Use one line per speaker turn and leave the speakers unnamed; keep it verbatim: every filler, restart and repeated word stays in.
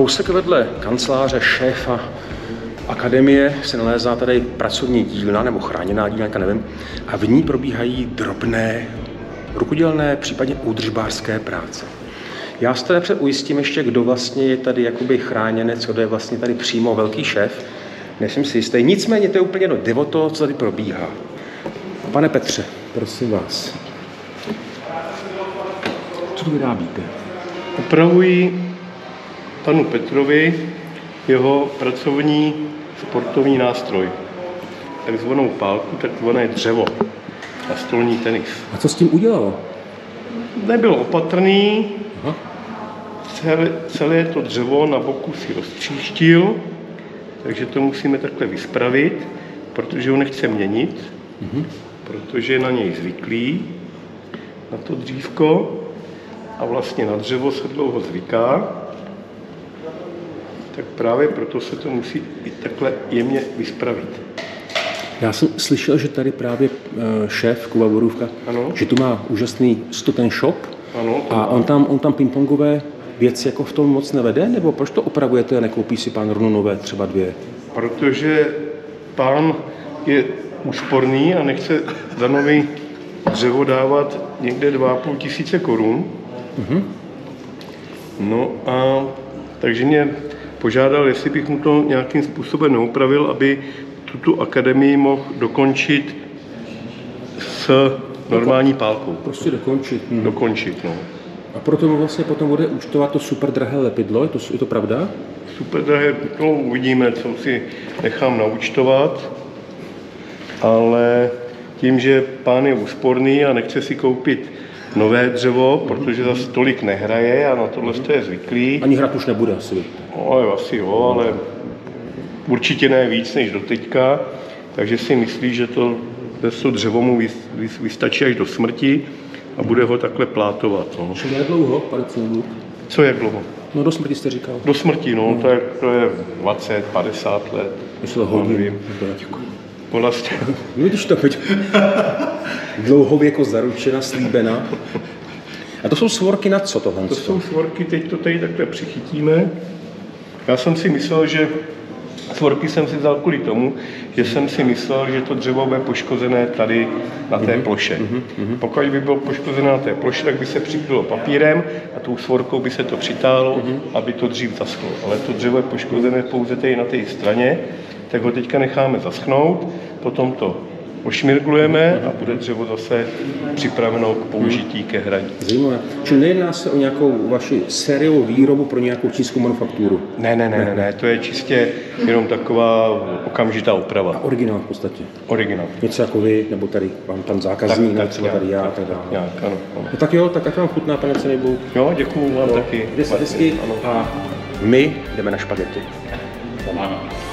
Kousek vedle kanceláře šéfa akademie se nalézá tady pracovní dílna nebo chráněná dílna, nevím, a v ní probíhají drobné, rukodělné, případně údržbářské práce. Já se tady napřed ujistím ještě, kdo vlastně je tady jakoby chráněnec, kdo je vlastně tady přímo velký šéf. Nejsem si jistý. Nicméně to je úplně no divo to, co tady probíhá. Pane Petře, prosím vás. Co tu vyrábíte?
Upravuji panu Petrovi jeho pracovní sportovní nástroj. Takzvanou pálku, takzvané dřevo a stolní tenis.
A co s tím udělalo?
Nebyl opatrný. Aha. Celé, celé to dřevo na boku si roztříštil, takže to musíme takhle vyspravit, protože ho nechce měnit, mhm. protože je na něj zvyklý, na to dřívko, a vlastně na dřevo se dlouho zvyká, tak právě proto se to musí i takhle jemně vyspravit.
Já jsem slyšel, že tady právě šéf Kuba Borůvka, ano. že tu má úžasný stoten shop
ano,
a on tam, on tam pingpongové věci jako v tom moc nevede, nebo proč to opravujete a nekoupí si pán rovnou nové, třeba dvě?
Protože pán je úsporný a nechce za nový dřevo dávat někde dva a půl tisíce korun. Mm-hmm. No a takže mě požádal, jestli bych mu to nějakým způsobem neupravil, aby tuto akademii mohl dokončit s normální pálkou.
Prostě dokončit.
Hmm. Dokončit, no.
A proto mu vlastně potom bude účtovat to super drahé lepidlo, je to, je to pravda?
Super drahé lepidlo, uvidíme, co si nechám naúčtovat, ale tím, že pán je úsporný a nechce si koupit nové dřevo, protože zase tolik nehraje a na tohle mm-hmm. je zvyklý.
Ani hrát už nebude asi.
No, asi jo, ale určitě ne víc než doteďka, takže si myslí, že to, to dřevo mu vystačí až do smrti a bude ho takhle plátovat. No.
Čili jak dlouho, pane Cungu?
Co jak dlouho?
No do smrti jste říkal.
Do smrti, no, mm. to, je, to je dvacet, padesát let.
Myslím, hodně.
Děkuji. Vlastně.
Vidíš to, pojď. Dlouhověko zaručena, slíbená. A to jsou svorky na co tohle?
To jsou svorky, teď to tady takhle přichytíme. Já jsem si myslel, že svorky jsem si vzal kvůli tomu, že jsem si myslel, že to dřevo bude poškozené tady na té mm-hmm. ploše. Mm-hmm. Pokud by bylo poškozené na té ploše, tak by se přikrylo papírem a tou svorkou by se to přitáhlo, mm-hmm. aby to dřív zaschlo. Ale to dřevo je poškozené pouze tady na té straně, tak ho teďka necháme zaschnout, potom to ošmirglujeme a bude dřevo zase připraveno k použití ke hraní.
Zajímavé. Čili nejedná se o nějakou vaši sériovou výrobu pro nějakou čínskou manufakturu?
Ne, ne, ne, ne, ne, to je čistě jenom taková okamžitá oprava.
A originál v podstatě?
Originál.
Něco jako vy, nebo tady pan, pan zákazník, tak, tak, třeba tady já a tak dále.
Nějak, ano, ano.
No tak jo, tak ať vám chutná, pane Cenejbouk.
Jo, děkuju vám no, taky.
Jde se hezky a my jdeme na špagety.
Pomáhá.